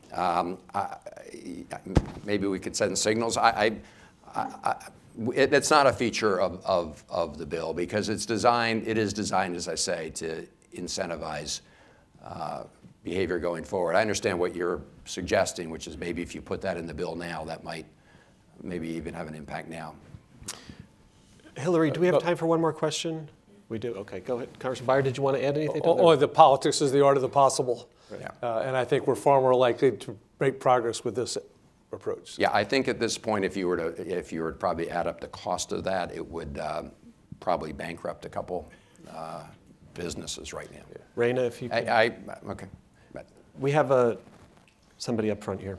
Um, I, maybe we could send signals. I, I, I, it, it's not a feature of, of, of the bill because it's designed, it is designed, as I say, to incentivize uh, behavior going forward. I understand what you're suggesting, which is maybe if you put that in the bill now, that might maybe even have an impact now. Hillary, do we have time for one more question? We do. Okay, go ahead. Congressman Beyer, did you want to add anything to that? Only the politics is the art of the possible. Yeah. Uh, and I think we're far more likely to make progress with this approach. Yeah, I think at this point, if you were to, if you were to probably add up the cost of that, it would um, probably bankrupt a couple uh, businesses right now. Yeah. Raina, if you could. I, I okay. But. We have a, somebody up front here.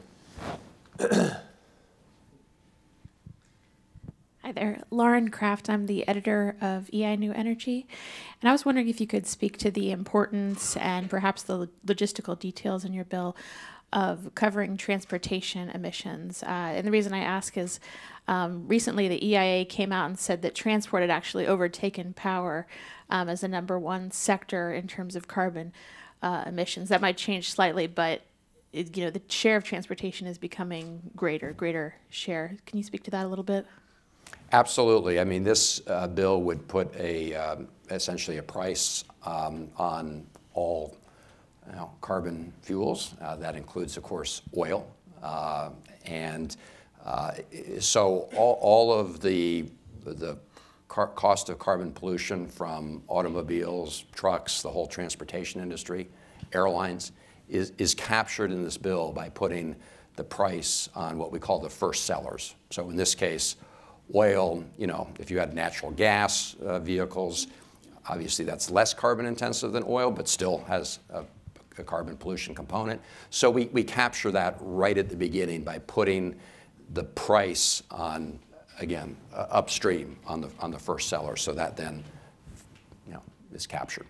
Hi there, Lauren Kraft. I'm the editor of E I New Energy, and I was wondering if you could speak to the importance and perhaps the logistical details in your bill of covering transportation emissions. Uh, and the reason I ask is um, recently the E I A came out and said that transport had actually overtaken power um, as the number one sector in terms of carbon uh, emissions. That might change slightly, but it, you know, the share of transportation is becoming greater, greater share. Can you speak to that a little bit? Absolutely. I mean, this uh, bill would put a um, essentially a price um, on all you know, carbon fuels. Uh, that includes, of course, oil. Uh, and uh, so all, all of the, the car cost of carbon pollution from automobiles, trucks, the whole transportation industry, airlines, is, is captured in this bill by putting the price on what we call the first sellers. So in this case, oil, you know, if you had natural gas uh, vehicles, obviously that's less carbon intensive than oil, but still has a, a carbon pollution component. So we, we capture that right at the beginning by putting the price on, again, uh, upstream on the, on the first seller, so that then, you know, is captured.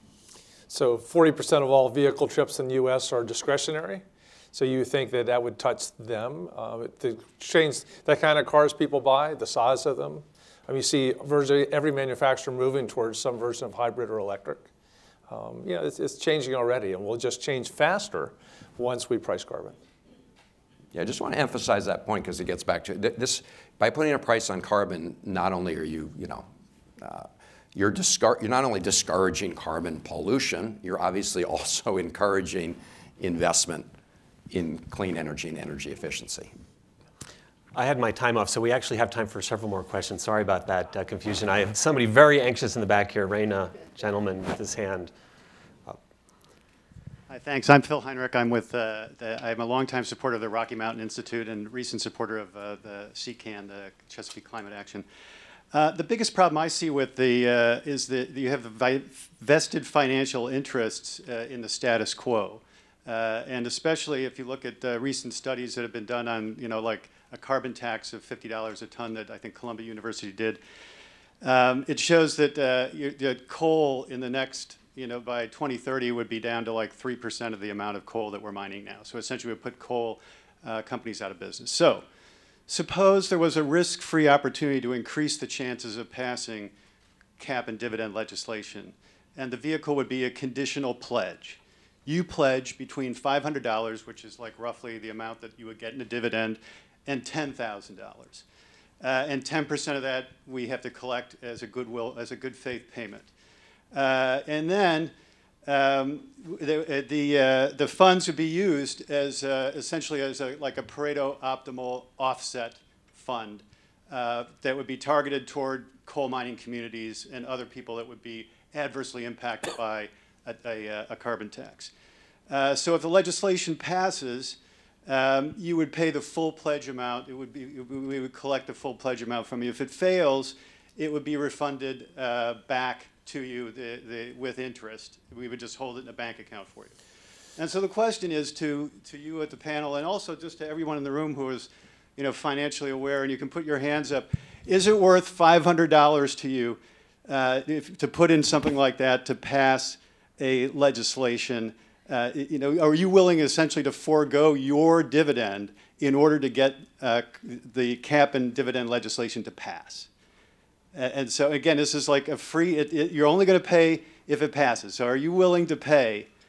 So forty percent of all vehicle trips in the U S are discretionary. So you think that that would touch them? Uh, to change that kind of cars people buy, the size of them. I mean, you see virtually every manufacturer moving towards some version of hybrid or electric. Um, you know, it's, it's changing already, and we'll just change faster once we price carbon. Yeah, I just want to emphasize that point because it gets back to this. By putting a price on carbon, not only are you, you know, uh, you're, discar you're not only discouraging carbon pollution, you're obviously also encouraging investment in clean energy and energy efficiency. I had my time off, so we actually have time for several more questions. Sorry about that uh, confusion. I have somebody very anxious in the back here, Raina, gentleman with his hand up. Hi, thanks. I'm Phil Heinrich. I'm with, uh, the, I'm a longtime supporter of the Rocky Mountain Institute and recent supporter of uh, the C CAN, the Chesapeake Climate Action. Uh, the biggest problem I see with the, uh, is that you have the vested financial interests uh, in the status quo. Uh, and especially if you look at uh, recent studies that have been done on, you know, like a carbon tax of fifty dollars a ton that I think Columbia University did, um, it shows that, uh, you, that coal in the next, you know, by twenty thirty would be down to like three percent of the amount of coal that we're mining now. So essentially we put coal uh, companies out of business. So suppose there was a risk-free opportunity to increase the chances of passing cap and dividend legislation, and the vehicle would be a conditional pledge. You pledge between five hundred dollars, which is like roughly the amount that you would get in a dividend, and ten thousand dollars. Uh, and ten percent of that we have to collect as a goodwill, as a good faith payment. Uh, and then um, the, the, uh, the funds would be used as uh, essentially as a, like a Pareto optimal offset fund uh, that would be targeted toward coal mining communities and other people that would be adversely impacted by A, a, a carbon tax. Uh, so if the legislation passes, um, you would pay the full pledge amount. It would be, we would collect the full pledge amount from you. If it fails, it would be refunded uh, back to you the, the, with interest. We would just hold it in a bank account for you. And so the question is to, to you at the panel, and also just to everyone in the room who is, you know, financially aware, and you can put your hands up, is it worth five hundred dollars to you uh, if, to put in something like that to pass a legislation? Uh, you know, are you willing essentially to forego your dividend in order to get uh, the cap and dividend legislation to pass? Uh, and so again, this is like a free, it, it, you're only going to pay if it passes. So are you willing to pay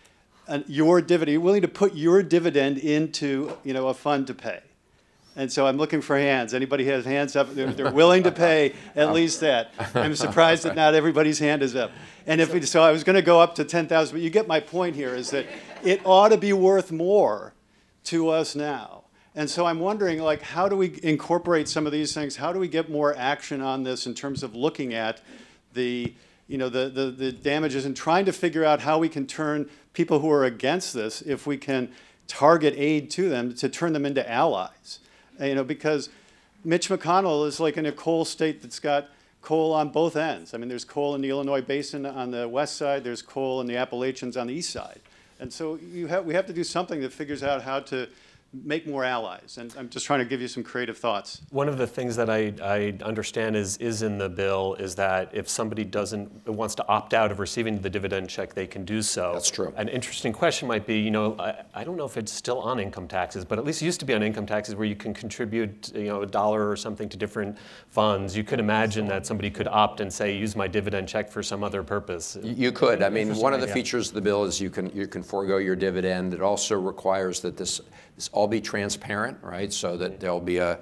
an, your dividend, you're willing to put your dividend into, you know, a fund to pay. And so I'm looking for hands. Anybody has hands up? They're, they're willing to pay at least that. I'm surprised that not everybody's hand is up. And if it, so I was going to go up to ten thousand, but you get my point here, is that it ought to be worth more to us now. And so I'm wondering, like, how do we incorporate some of these things? How do we get more action on this in terms of looking at the, you know, the, the, the damages and trying to figure out how we can turn people who are against this, if we can target aid to them, to turn them into allies. You know, because Mitch McConnell is like in a coal state that's got coal on both ends. I mean, there's coal in the Illinois Basin on the west side, there's coal in the Appalachians on the east side. And so you have, we have to do something that figures out how to make more allies. And I'm just trying to give you some creative thoughts. One of the things that I, I understand is, is in the bill is that if somebody doesn't, wants to opt out of receiving the dividend check, they can do so. That's true. An interesting question might be, you know, I, I don't know if it's still on income taxes, but at least it used to be on income taxes where you can contribute, you know, a dollar or something to different funds. You could imagine that somebody could opt and say, use my dividend check for some other purpose. You could. I mean, one of the features of the bill is you can, you can forego your dividend. It also requires that this This all be transparent, right? So that there'll be a,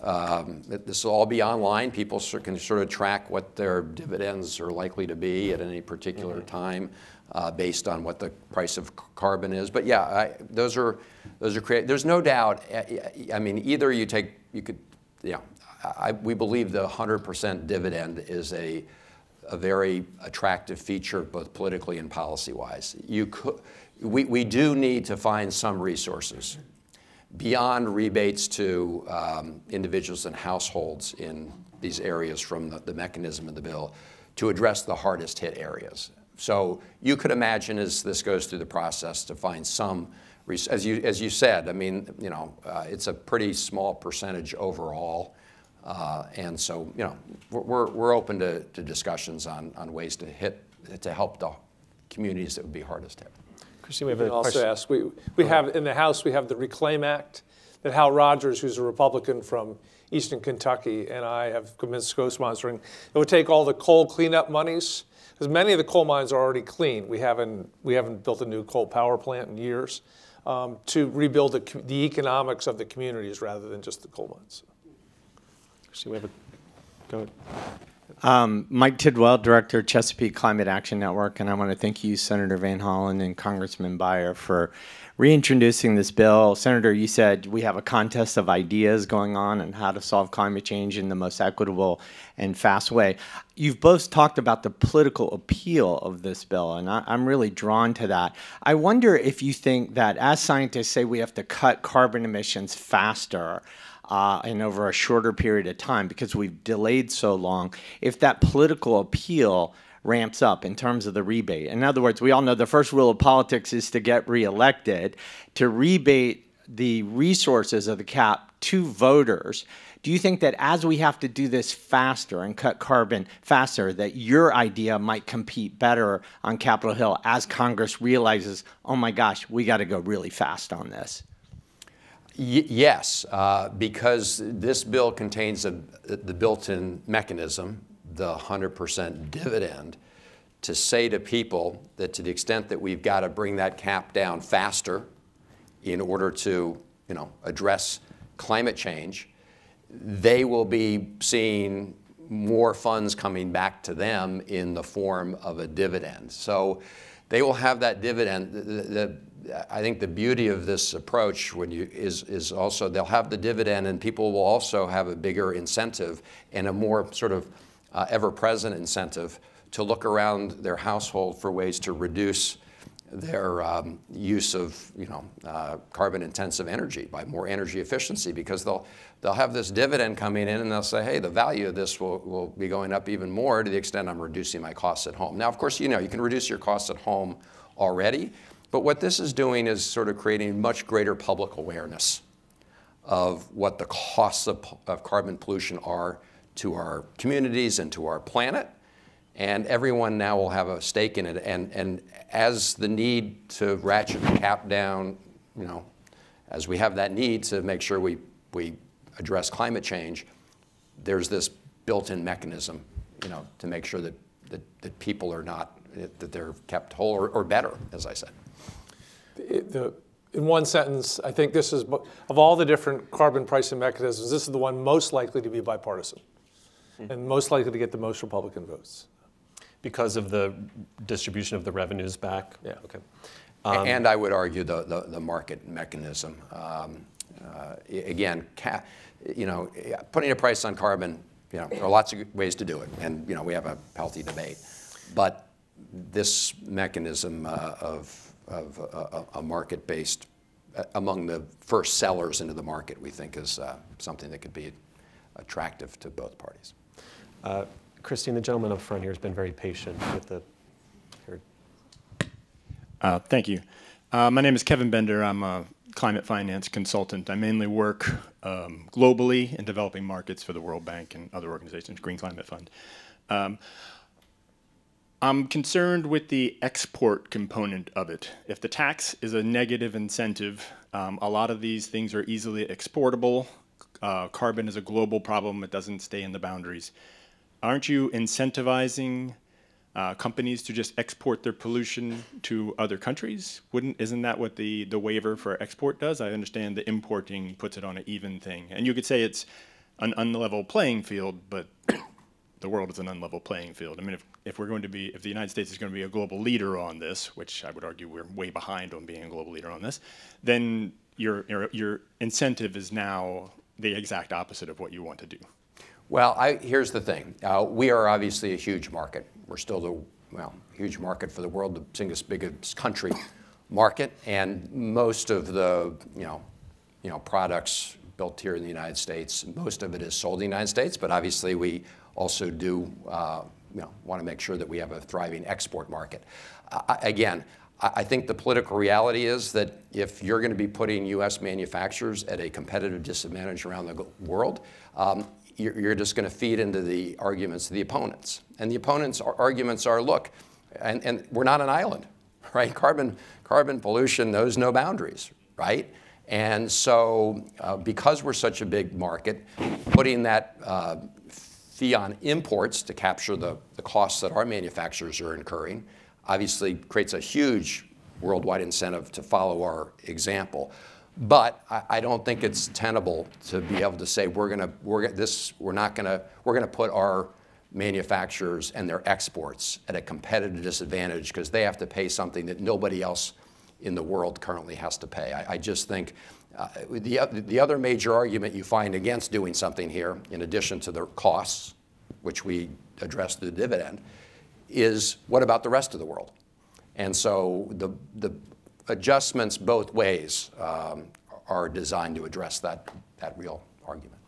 um, this will all be online. People can sort of track what their dividends are likely to be at any particular mm-hmm. time, uh, based on what the price of carbon is. But yeah, I, those are those are creative. There's no doubt. I mean, either you take, you could, yeah. I, we believe the one hundred percent dividend is a a very attractive feature, both politically and policy-wise. You could, we we do need to find some resources beyond rebates to um, individuals and households in these areas from the, the mechanism of the bill to address the hardest hit areas. So you could imagine as this goes through the process to find some, as you, as you said, I mean, you know, uh, it's a pretty small percentage overall. Uh, and so, you know, we're, we're open to, to discussions on, on ways to hit, to help the communities that would be hardest hit. Christine, we have a also ask, we, we have in the House, we have the Reclaim Act that Hal Rogers, who's a Republican from Eastern Kentucky, and I have convinced co-sponsoring. It would take all the coal cleanup monies, because many of the coal mines are already clean. We haven't, we haven't built a new coal power plant in years, um, to rebuild the, the economics of the communities rather than just the coal mines. Christine, we have a, go ahead. Um, Mike Tidwell, Director, Chesapeake Climate Action Network, and I want to thank you, Senator Van Hollen and Congressman Beyer, for reintroducing this bill. Senator, you said we have a contest of ideas going on on how to solve climate change in the most equitable and fast way. You've both talked about the political appeal of this bill, and I, I'm really drawn to that. I wonder if you think that as scientists say we have to cut carbon emissions faster, Uh, and over a shorter period of time because we've delayed so long, if that political appeal ramps up in terms of the rebate. In other words, we all know the first rule of politics is to get reelected, to rebate the resources of the cap to voters. Do you think that as we have to do this faster and cut carbon faster, that your idea might compete better on Capitol Hill as Congress realizes, oh my gosh, we got to go really fast on this? Y yes, uh, because this bill contains a, the built-in mechanism, the one hundred percent dividend, to say to people that to the extent that we've got to bring that cap down faster in order to, you know, address climate change, they will be seeing more funds coming back to them in the form of a dividend. So they will have that dividend. The, the, I think the beauty of this approach when you, is, is also they'll have the dividend and people will also have a bigger incentive and a more sort of uh, ever-present incentive to look around their household for ways to reduce their um, use of, you know, uh, carbon-intensive energy by more energy efficiency, because they'll they'll have this dividend coming in and they'll say, hey, the value of this will, will be going up even more to the extent I'm reducing my costs at home. Now, of course, you know, you can reduce your costs at home already, but what this is doing is sort of creating much greater public awareness of what the costs of, of carbon pollution are to our communities and to our planet. And everyone now will have a stake in it. And, and as the need to ratchet the cap down, you know, as we have that need to make sure we, we address climate change, there's this built-in mechanism, you know, to make sure that, that, that people are not, that they're kept whole or, or better, as I said. it, the, in one sentence, I think this is, of all the different carbon pricing mechanisms, this is the one most likely to be bipartisan mm-hmm. and most likely to get the most Republican votes. Because of the distribution of the revenues back? Yeah. Okay. Um, and I would argue the, the, the market mechanism. Um, uh, again, ca you know, putting a price on carbon, you know, there are lots of ways to do it, and you know, we have a healthy debate. But this mechanism uh, of, of uh, a market-based, uh, among the first sellers into the market, we think is uh, something that could be attractive to both parties. Uh, Christine, the gentleman up front here has been very patient with the. Here. Uh, thank you. Uh, my name is Kevin Bender. I'm a climate finance consultant. I mainly work um, globally in developing markets for the World Bank and other organizations, Green Climate Fund. Um, I'm concerned with the export component of it. If the tax is a negative incentive, um, a lot of these things are easily exportable. Uh, carbon is a global problem. It doesn't stay in the boundaries. Aren't you incentivizing uh, companies to just export their pollution to other countries? Wouldn't, isn't that what the, the waiver for export does? I understand the importing puts it on an even thing. And you could say it's an unlevel playing field, but the world is an unlevel playing field. I mean, if, if we're going to be, if the United States is going to be a global leader on this, which I would argue we're way behind on being a global leader on this, then your, your, your incentive is now the exact opposite of what you want to do. Well, I, here's the thing. Uh, we are obviously a huge market. We're still the, well, huge market for the world, the single biggest country market, and most of the, you know, you know, products built here in the United States, most of it is sold in the United States, but obviously we also do, uh, you know, want to make sure that we have a thriving export market. Uh, again, I, I think the political reality is that if you're going to be putting U S manufacturers at a competitive disadvantage around the world, um, you're just going to feed into the arguments of the opponents. And the opponents' arguments are, look, and, and we're not an island, right? Carbon, carbon pollution knows no boundaries, right? And so uh, because we're such a big market, putting that uh, fee on imports to capture the, the costs that our manufacturers are incurring obviously creates a huge worldwide incentive to follow our example. But I, I don't think it's tenable to be able to say we're going to we're this we're not going to we're going to put our manufacturers and their exports at a competitive disadvantage because they have to pay something that nobody else in the world currently has to pay. I, I just think uh, the the other major argument you find against doing something here, in addition to the costs, which we addressed through the dividend, is what about the rest of the world? And so the the adjustments both ways um, are designed to address that, that real argument.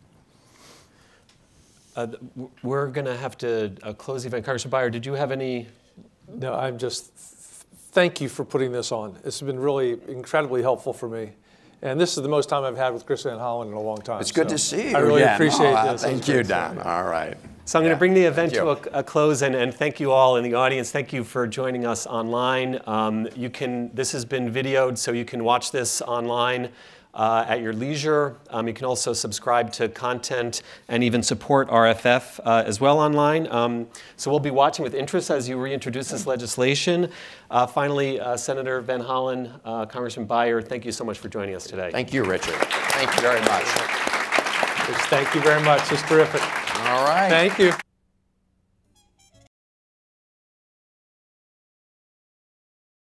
Uh, we're going to have to uh, close the event. Congressman Beyer, did you have any? No, I'm just, thank you for putting this on. It's been really incredibly helpful for me. And this is the most time I've had with Chris Van Hollen in a long time. It's good so to see you. I really yeah, appreciate no, this. Thank you, Don. All right. So I'm going yeah. to bring the event Thank to a, a close, and, and thank you all in the audience. Thank you for joining us online. Um, you can, this has been videoed, so you can watch this online uh, at your leisure. Um, you can also subscribe to content and even support R F F uh, as well online. Um, so we'll be watching with interest as you reintroduce this legislation. Uh, finally, uh, Senator Van Hollen, uh, Congressman Beyer, thank you so much for joining us today. Thank you, Richard. Thank you very much. Thank you very much. It's terrific. All right. Thank you.